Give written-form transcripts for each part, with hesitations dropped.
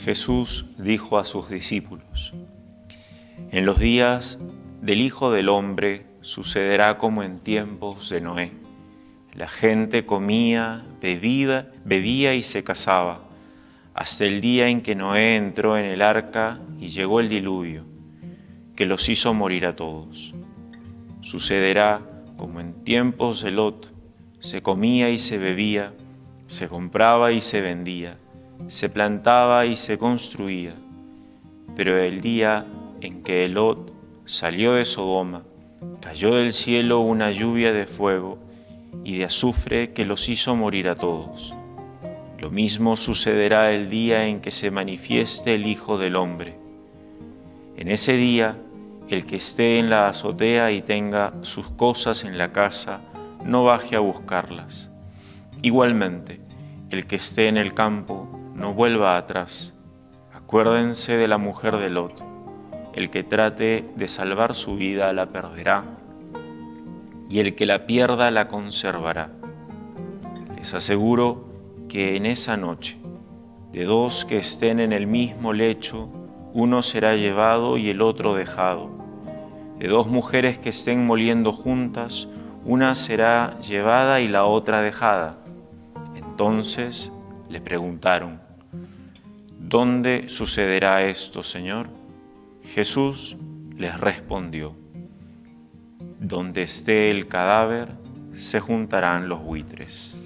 Jesús dijo a sus discípulos: en los días del Hijo del Hombre sucederá como en tiempos de Noé. La gente comía, bebía y se casaba, hasta el día en que Noé entró en el arca y llegó el diluvio, que los hizo morir a todos. Sucederá como en tiempos de Lot: se comía y se bebía, se compraba y se vendía, se plantaba y se construía. Pero el día en que Lot salió de Sodoma, cayó del cielo una lluvia de fuego y de azufre que los hizo morir a todos. Lo mismo sucederá el día en que se manifieste el Hijo del Hombre. En ese día, el que esté en la azotea y tenga sus cosas en la casa, no baje a buscarlas. Igualmente, el que esté en el campo, no vuelva atrás. Acuérdense de la mujer de Lot. El que trate de salvar su vida la perderá, y el que la pierda la conservará. Les aseguro que en esa noche, de dos que estén en el mismo lecho, uno será llevado y el otro dejado. De dos mujeres que estén moliendo juntas, una será llevada y la otra dejada. Entonces le preguntaron: ¿dónde sucederá esto, Señor? Jesús les respondió: donde esté el cadáver, se juntarán los buitres.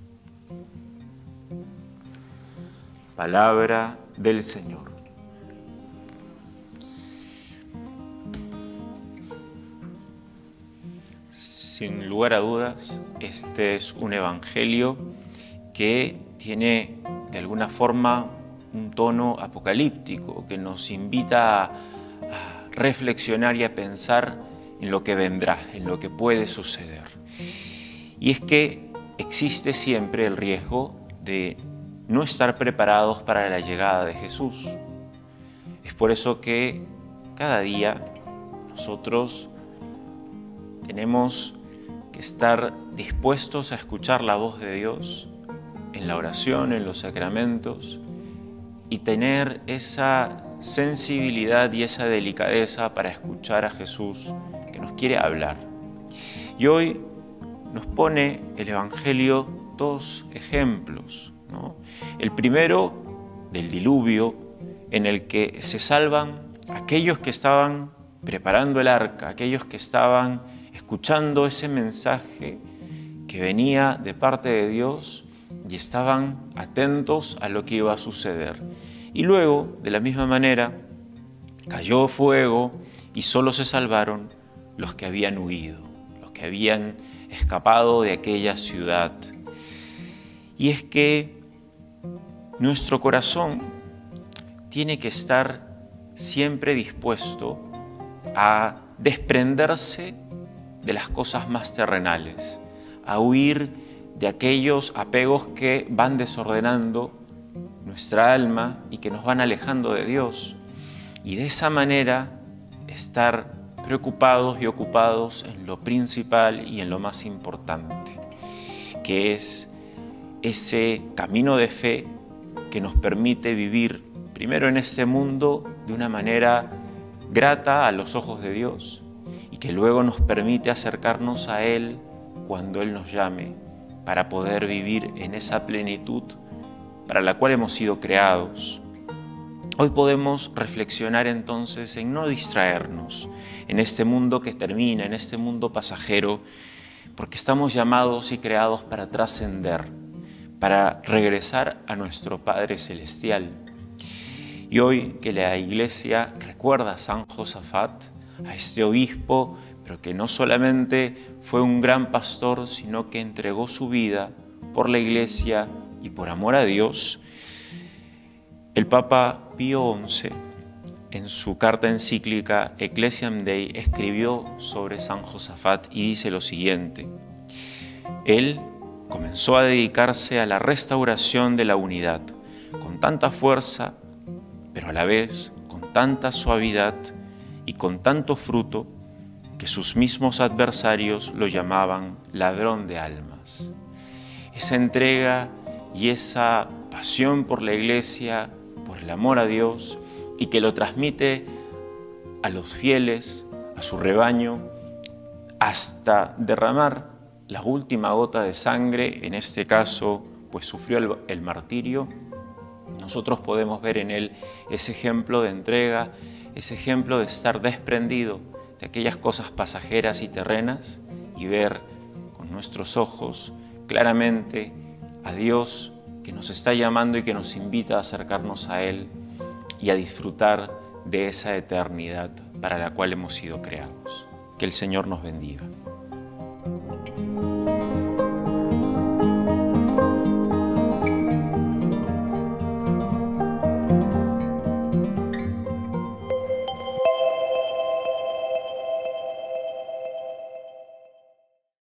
Palabra del Señor. Sin lugar a dudas, este es un evangelio que tiene de alguna forma un tono apocalíptico, que nos invita a reflexionar y a pensar en lo que vendrá, en lo que puede suceder. Y es que existe siempre el riesgo de no estar preparados para la llegada de Jesús. Es por eso que cada día nosotros tenemos que estar dispuestos a escuchar la voz de Dios en la oración, en los sacramentos, y tener esa sensibilidad y esa delicadeza para escuchar a Jesús que nos quiere hablar. Y hoy nos pone el Evangelio dos ejemplos, ¿no? El primero del diluvio, en el que se salvan aquellos que estaban preparando el arca, aquellos que estaban escuchando ese mensaje que venía de parte de Dios y estaban atentos a lo que iba a suceder. Y luego, de la misma manera, cayó fuego y solo se salvaron los que habían huido, los que habían escapado de aquella ciudad. Y es que nuestro corazón tiene que estar siempre dispuesto a desprenderse de las cosas más terrenales, a huir de aquellos apegos que van desordenando nuestra alma y que nos van alejando de Dios. Y de esa manera estar preocupados y ocupados en lo principal y en lo más importante, que es ese camino de fe que nos permite vivir primero en este mundo de una manera grata a los ojos de Dios y que luego nos permite acercarnos a Él cuando Él nos llame para poder vivir en esa plenitud para la cual hemos sido creados. Hoy podemos reflexionar entonces en no distraernos en este mundo que termina, en este mundo pasajero, porque estamos llamados y creados para trascender, para regresar a nuestro Padre Celestial. Y hoy que la Iglesia recuerda a San Josafat, a este obispo, pero que no solamente fue un gran pastor, sino que entregó su vida por la Iglesia y por amor a Dios, el Papa Pío XI, en su carta encíclica Ecclesiam Dei, escribió sobre San Josafat y dice lo siguiente: él comenzó a dedicarse a la restauración de la unidad, con tanta fuerza, pero a la vez con tanta suavidad y con tanto fruto, que sus mismos adversarios lo llamaban ladrón de almas. Esa entrega y esa pasión por la Iglesia, por el amor a Dios y que lo transmite a los fieles, a su rebaño, hasta derramar la última gota de sangre, en este caso, pues sufrió el martirio. Nosotros podemos ver en él ese ejemplo de entrega, ese ejemplo de estar desprendido de aquellas cosas pasajeras y terrenas y ver con nuestros ojos claramente a Dios que nos está llamando y que nos invita a acercarnos a Él y a disfrutar de esa eternidad para la cual hemos sido creados. Que el Señor nos bendiga.